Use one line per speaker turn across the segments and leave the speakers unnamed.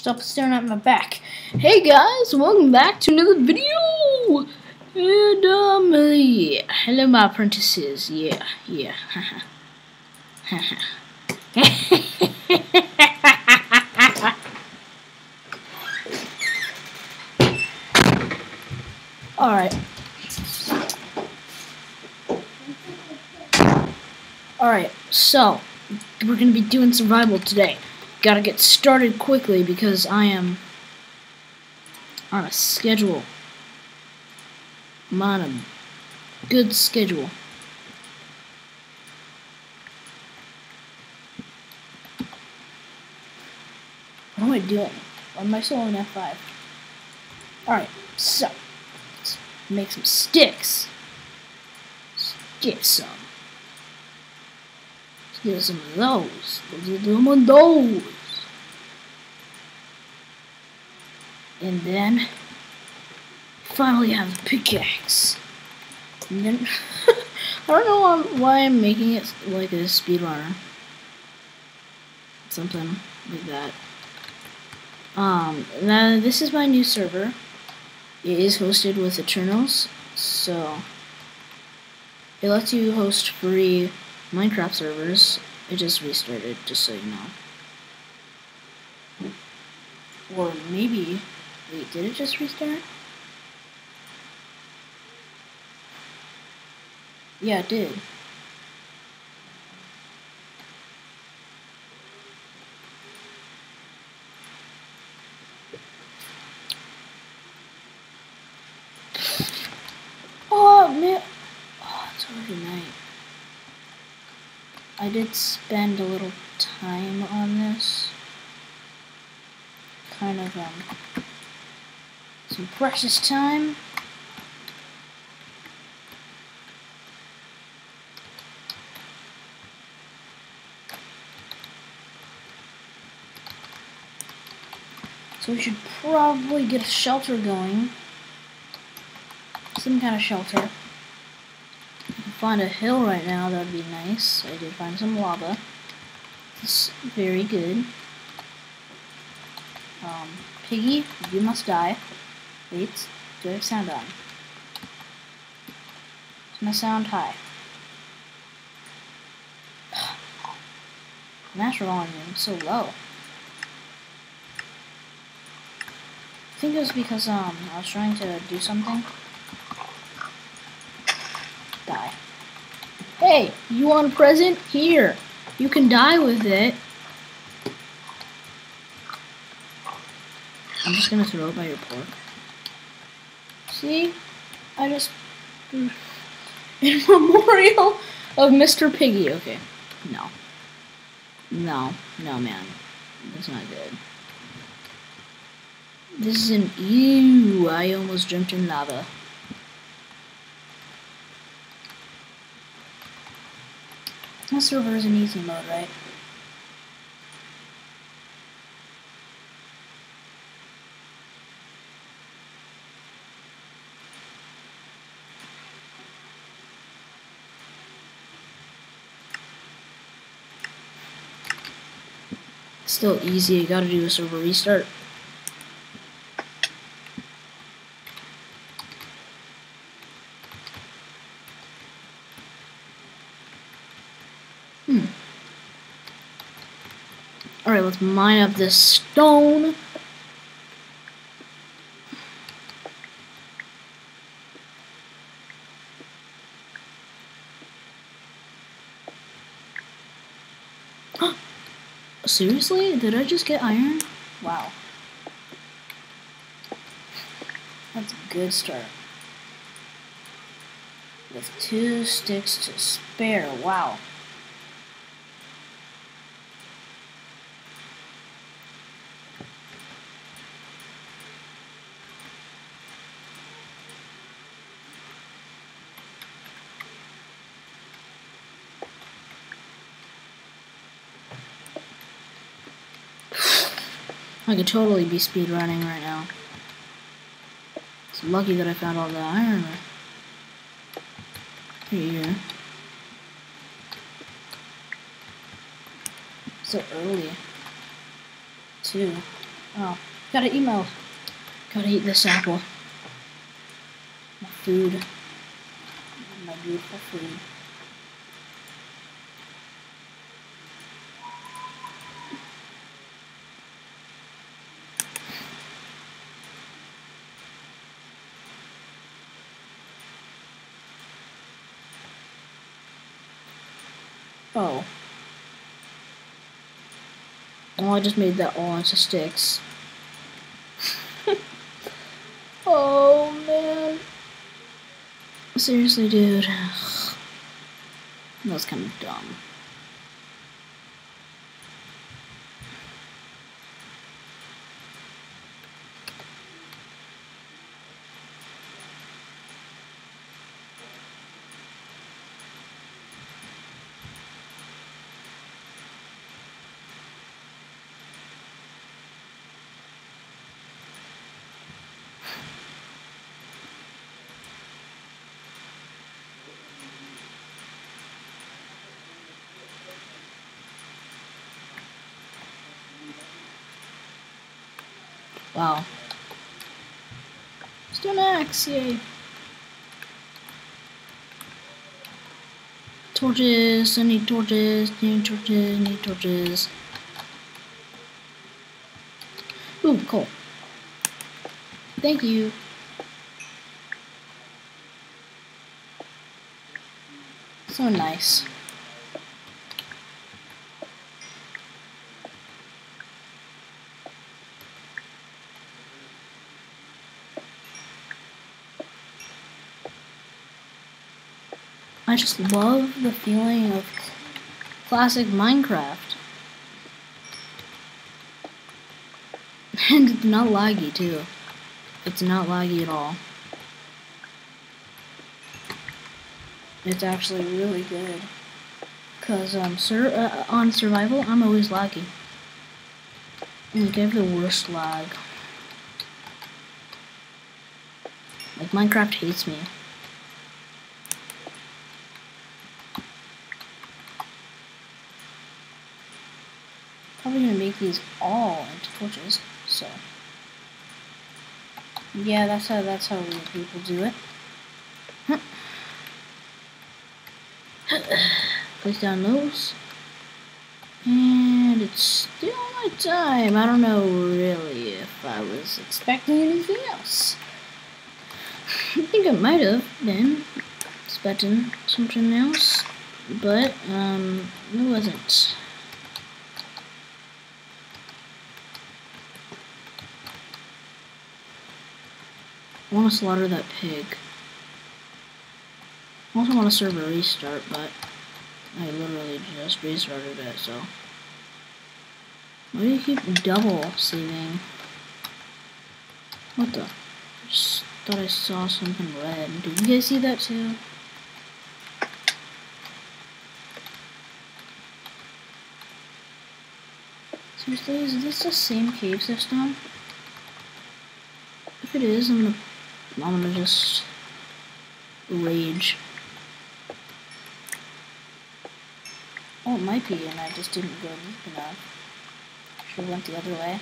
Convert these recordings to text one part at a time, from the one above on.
Stop staring at my back. Hey guys, welcome back to another video. And yeah, hello my apprentices. Yeah. Alright. Alright, so we're gonna be doing survival today. Gotta get started quickly because I am on a schedule. I'm on a good schedule. What am I doing? Why am I still on F5? Alright, so let's make some sticks. Let's get some. Let's get some of those. Let's get some of those. And then finally have a pickaxe. And then I don't know why I'm making it like a speedrunner. Something like that. Now this is my new server. It is hosted with Eternals, so it lets you host free Minecraft servers. It just restarted, just so you know. Or maybe, wait, did it just restart? Yeah, it did. Oh man, oh, it's already night. I did spend a little time on this. Kind of some precious time. So we should probably get a shelter going. Some kind of shelter. If I can find a hill right now, that'd be nice. I did find some lava. It's very good. Piggy, you must die. Wait, do I have sound on? Is my sound high? Natural volume, so low. I think it was because I was trying to do something. Die. Hey, you want a present? Here. You can die with it. I'm just gonna throw it by your pork. See? I just in memorial of Mr. Piggy. Okay. No. No, man. That's not good. This is an ew. I almost jumped in lava. This server is in easy mode, right? Still easy. You gotta do a server restart. Alright, let's mine up this stone. Seriously? Did I just get iron? Wow. That's a good start. With 2 sticks to spare. Wow. I could totally be speedrunning right now. It's lucky that I found all the iron here. So early, too. Oh, gotta eat gotta eat this apple. My food. My beautiful food. Oh. Oh, I just made that all into sticks. Oh, man. Seriously, dude. That was kind of dumb. Wow. Let's do an axe, yay. Torches, I need torches, need torches, need torches. Ooh, cool. Thank you. So nice. I just love the feeling of classic Minecraft. And it's not laggy too. It's not laggy at all. It's actually really good. Cause on survival, I'm always laggy. Like I have the worst lag. Like Minecraft hates me. Probably gonna make these all into torches. So yeah, that's how real people do it. Place down those. And it's still my time. I don't know really if I was expecting anything else. I think I might have been expecting something else, but it wasn't. I want to slaughter that pig. I also want to serve a restart, but I literally just restarted it, so. Why do you keep double saving? What the? I just thought I saw something red. Did you guys see that too? Seriously, is this the same cave system? If it is, I'm gonna just rage. Oh, it might be, and I just didn't go deep enough. Should've went the other way.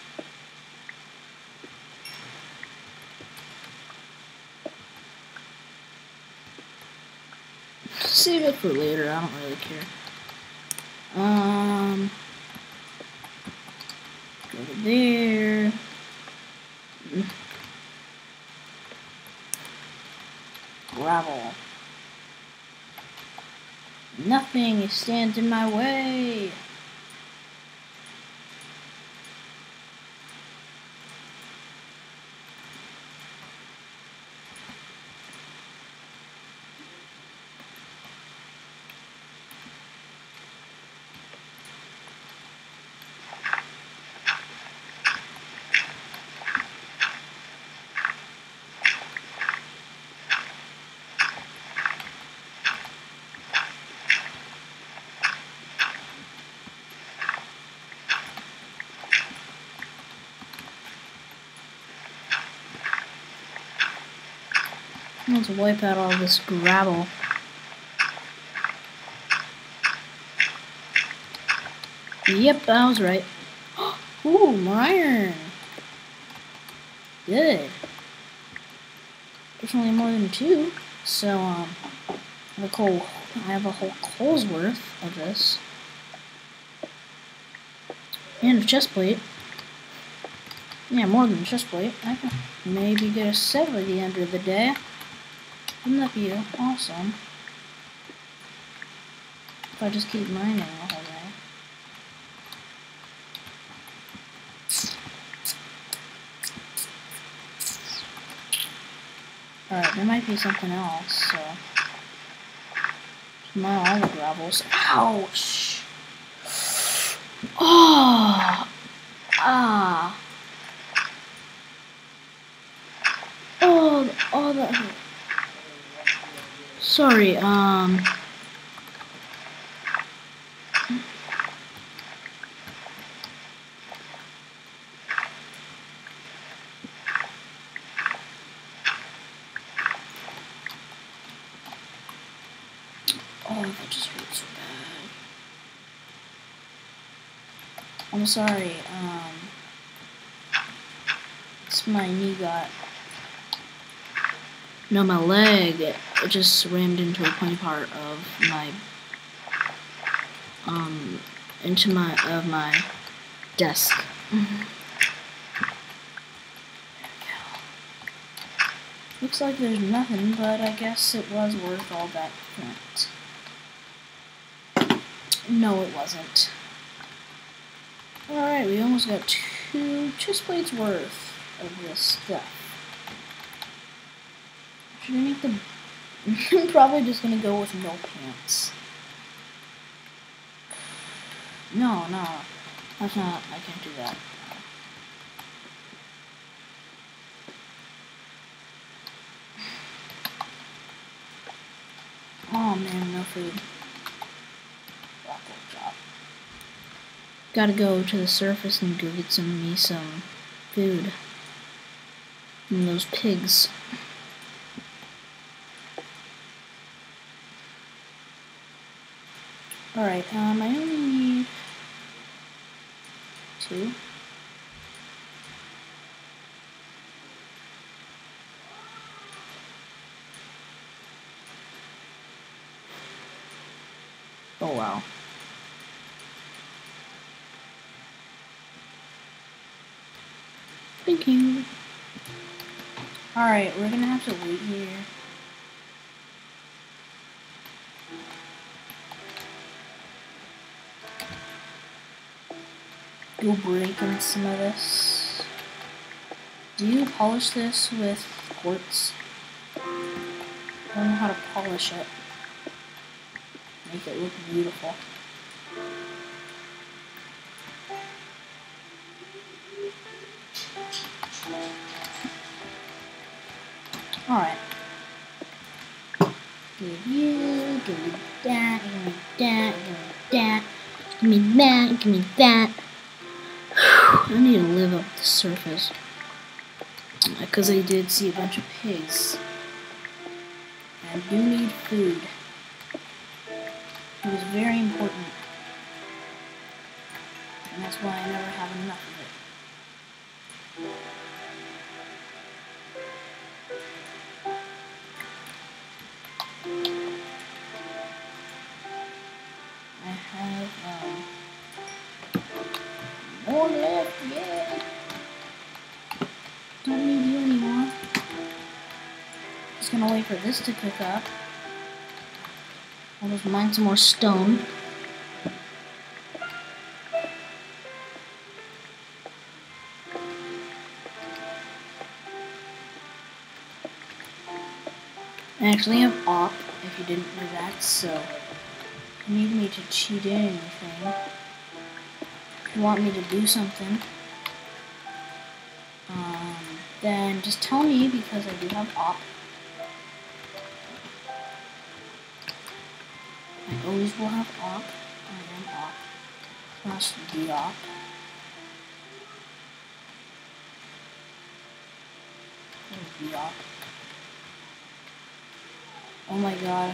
Save it for later, I don't really care. Go to there. Gravel. Nothing stands in my way. Let's wipe out all this gravel. Yep, I was right. Ooh, more iron. Good. Definitely more than 2. So, I have a whole coal's worth of this. And a chest plate. Yeah, more than a chest plate. I can maybe get a set by the end of the day. Wouldn't that be awesome? If I just keep mining the whole day. Alright, there might be something else, so. Smile all the gravels. Ouch! Oh! Ah! Oh, that hurt. Sorry, Oh, that just hurt so bad. I'm sorry, it's my knee got... No, my leg, it just rammed into a pointy part of my, my desk. Looks like there's nothing, but I guess it was worth all that flint. No, it wasn't. Alright, we almost got 2 chest plates worth of this stuff. Should I make the... I'm probably just gonna go with no pants. No, that's not... I can't do that. Oh man, no food. Gotta go to the surface and go get some food from those pigs. Alright, I only need 2. Oh wow. Thank you. Alright, we're gonna have to wait here. Go break in some of this. Do you polish this with quartz? I don't know how to polish it. Make it look beautiful. Alright. Give you, give me that, give me that, give me that, give me that, give me that. I need to live up the surface. Because I did see a bunch of pigs. I do need food. It is very important. And that's why I never have enough of it. I have more left, yeah. Don't need you anymore. Just gonna wait for this to cook up. I'll just mine some more stone. I actually have op, if you didn't know that, so if you need me to cheat in anything, if you want me to do something, then just tell me, because I do have op. I always will have op. I am op. Plus the op. The op. Oh my god.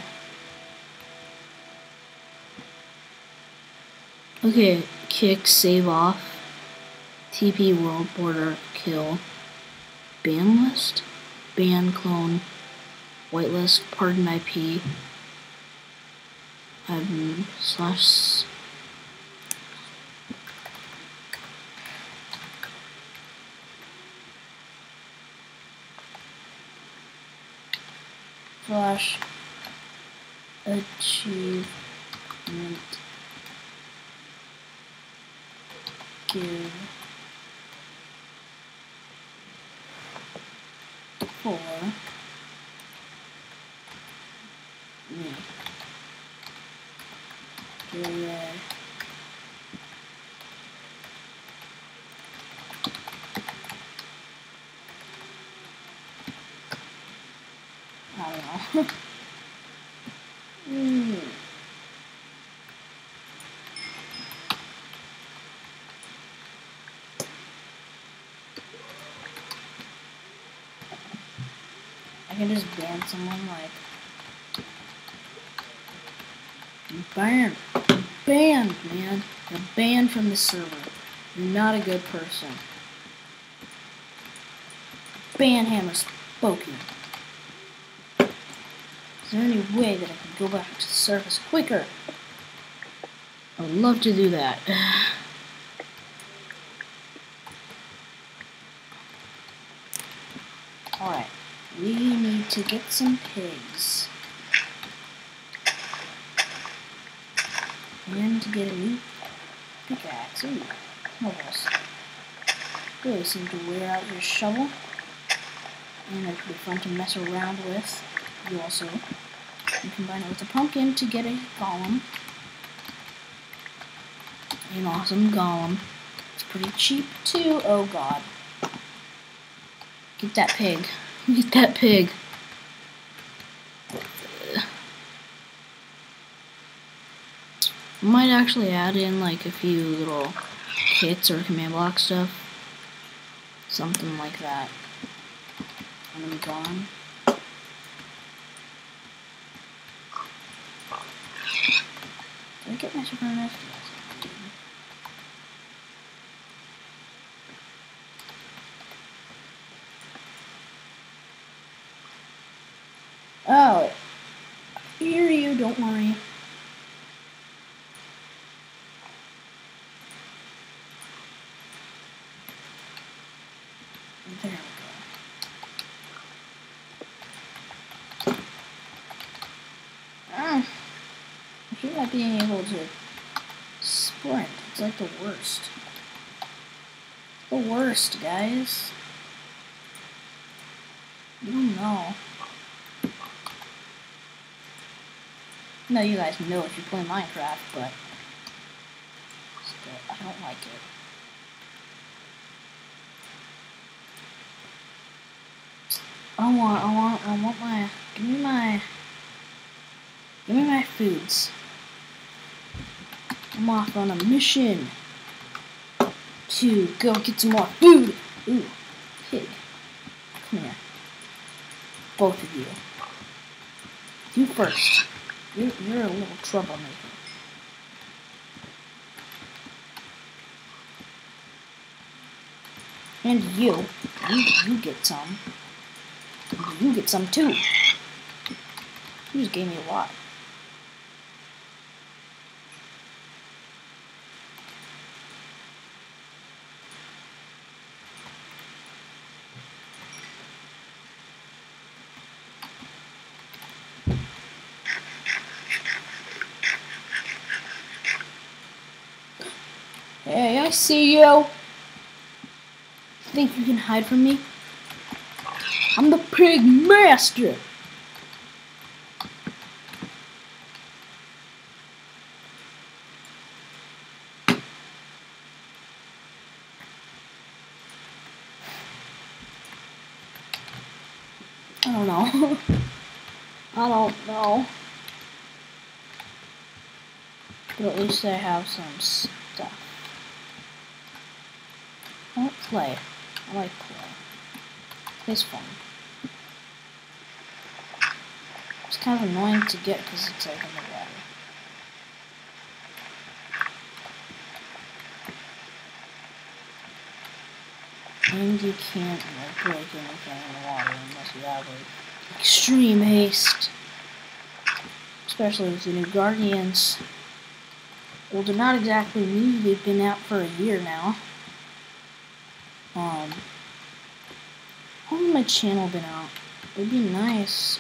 Okay, kick, save off. TP world border kill ban list, ban clone, whitelist, pardon IP, admin slash achievement give for me. Yeah. I don't know. I can just ban someone, like, banned, man. You're banned from the server. You're not a good person. Ban hammer spoken. Is there any way that I can go back to the surface quicker? I would love to do that. Alright, we need to get some pigs. And to get a new pickaxe. Ooh, marvelous. Really seem to wear out your shovel. And it could be fun to mess around with. You also can combine it with a pumpkin to get a golem. An awesome golem. It's pretty cheap too. Oh god. Get that pig. Get that pig. Might actually add in like a few little kits or command block stuff. Something like that. I'm gonna be gone. Did I get my super nest? Oh, I hear you, don't worry. There we go. I hate not being able to sprint. It's like the worst. The worst, guys. You don't know. No, you guys know if you play Minecraft, but still, I don't like it. I want my, give me my foods. I'm off on a mission to go get some more food. Ooh, pig. Come here. Both of you. You first. You're a little troublemaker. And you get some. You get some too. You just gave me a lot. Hey, I see you. Think you can hide from me? I'm the pig master. I don't know. I don't know. But at least I have some stuff. I don't play. I like play. It's fun. It's kind of annoying to get because it's like in the water. And you can't break anything in the water unless you have like extreme haste. Especially with the new Guardians. Well, they're not exactly new, they've been out for a year now. How long has my channel been out? It would be nice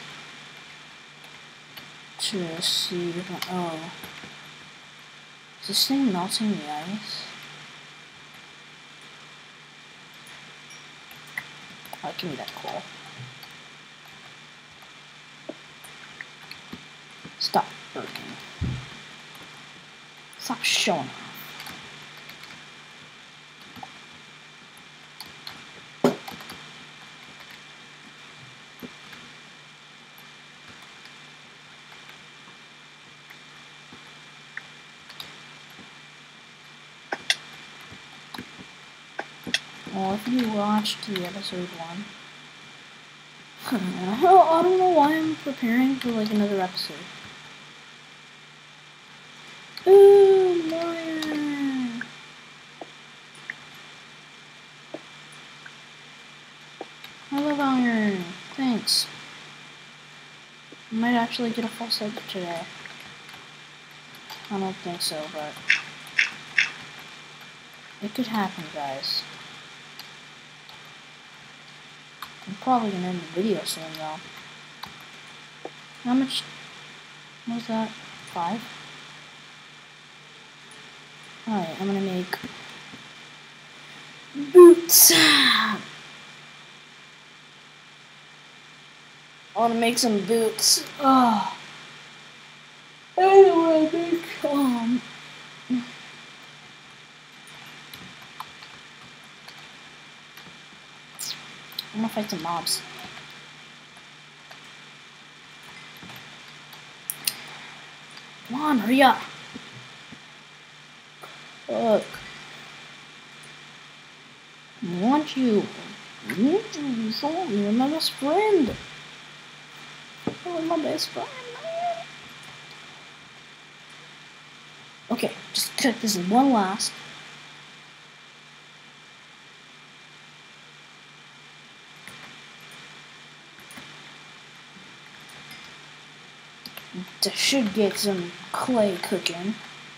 to see if oh. Is this thing melting the ice? Oh, give me that coal. Stop burning. Stop showing off. Well, if you watched the episode 1, I don't know why I'm preparing for like another episode. Ooh, iron! I love iron. Thanks. I might actually get a full set today. I don't think so, but it could happen, guys. I'm probably gonna end the video soon, though. How much was that? 5? Alright, I'm gonna make boots. I wanna make some boots. Oh. I don't wanna make I'm gonna fight some mobs. Come on, hurry up. Look. I want you. You're my best friend. You're my best friend, man. Okay, just cook this one last. I should get some clay cooking.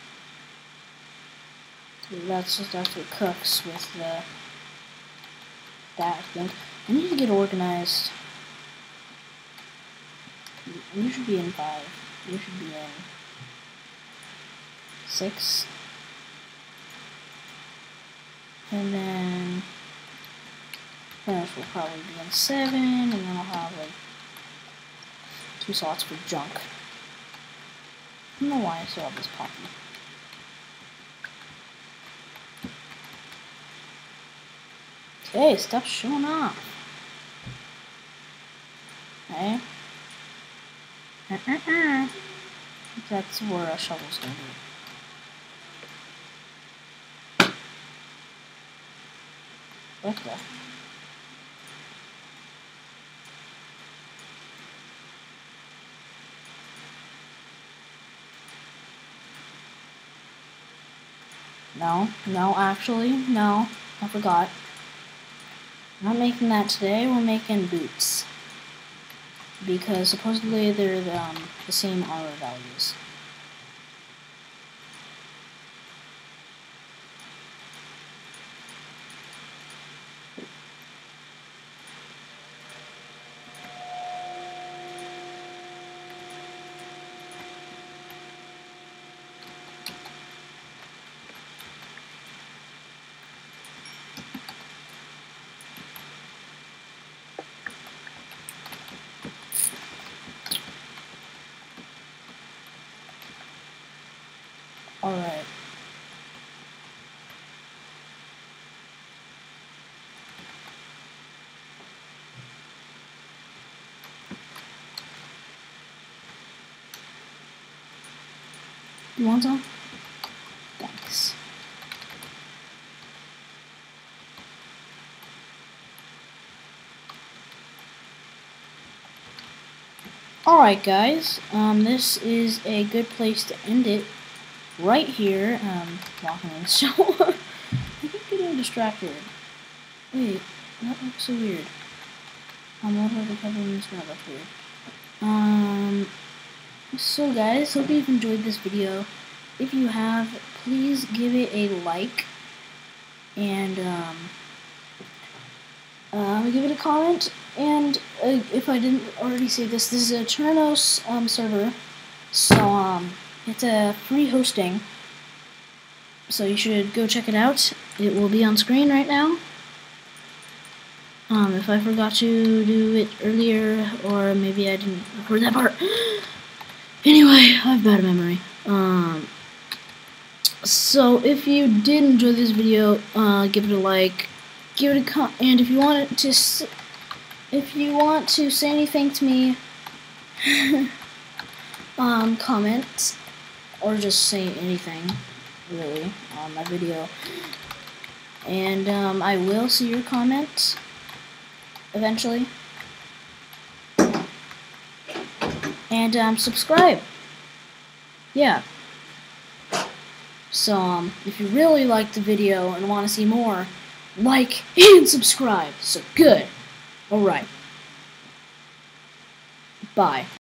That's what cooks with the that thing. I need to get organized. You should be in 5. You should be in 6. And then finish will probably be in 7, and then I'll have like 2 slots for junk. I don't know why I still have this poppy. Okay, stop showing off. Okay. That's where a shovel's gonna be. What the? No, actually, no. I forgot. I'm not making that today, we're making boots. Because supposedly they're the same armor values. Alright. You want some? Thanks. Alright guys, this is a good place to end it. Right here, walking in the shower. I keep getting distracted. Wait, that looks so weird. What are the cover in this one? That's weird. So guys, hope you've enjoyed this video. If you have, please give it a like, and give it a comment. And if I didn't already say this, this is a Turnos server, so it's a free hosting. So you should go check it out. It will be on screen right now. If I forgot to do it earlier, or maybe I didn't record that part. Anyway, I have bad memory. So if you did enjoy this video, give it a like, give it a and if you want to say anything to me, comment, or just say anything, really, on my video. And I will see your comments eventually. And subscribe. Yeah. So if you really liked the video and want to see more, like and subscribe. So good. Alright. Bye.